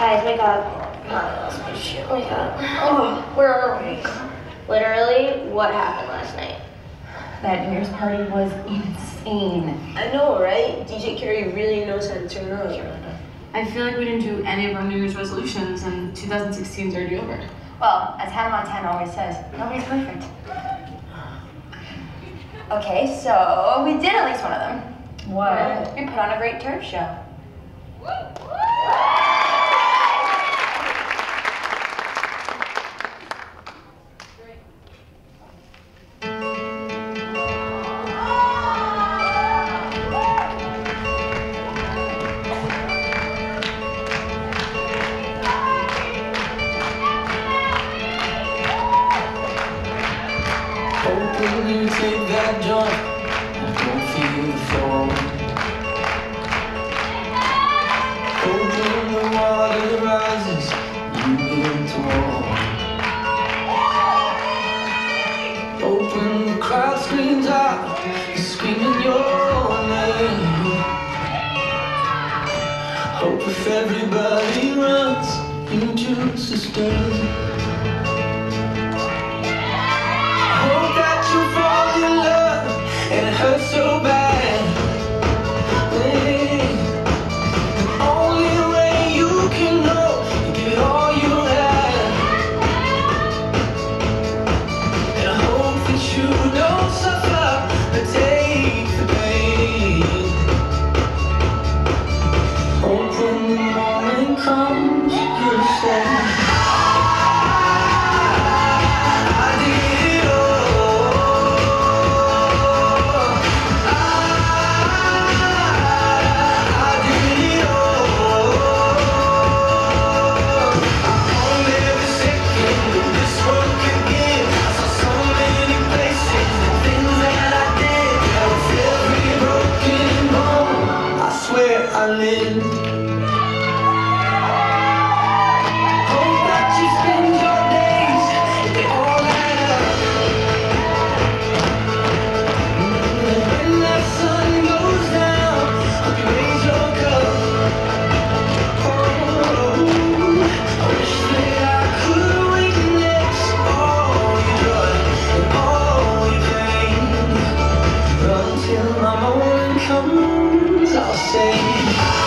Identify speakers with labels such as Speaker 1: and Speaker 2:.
Speaker 1: Guys, wake up. Come on, let's do shit. Wake up. Oh, where are we? Literally, what happened last night?
Speaker 2: That New Year's party was insane.
Speaker 3: I know, right? DJ Carey really knows how to turn up.
Speaker 4: I feel like we didn't do any of our New Year's resolutions, and 2016 is already over.
Speaker 2: Well, as Hannah Montana always says, nobody's perfect. Okay, so we did at least one of them.
Speaker 4: What?
Speaker 2: We put on a great turf show.
Speaker 5: Hoping you take that jump and don't feel the fall. Hoping the water rises, you begin to walk. Hoping the crowd screams out, screaming your name. Hope if everybody runs, you just stay. Fall in love and it hurts so bad. The only way you can know, you give it all you have. And I hope that you don't suffer or take the pain. Hope when the morning comes, you'll say, I live. Hope that you spend your days, they all add up. When that sun goes down, hope you raise your cup. Oh, I wish that I could witness all your joy and all your pain. But until my morning comes, I'll say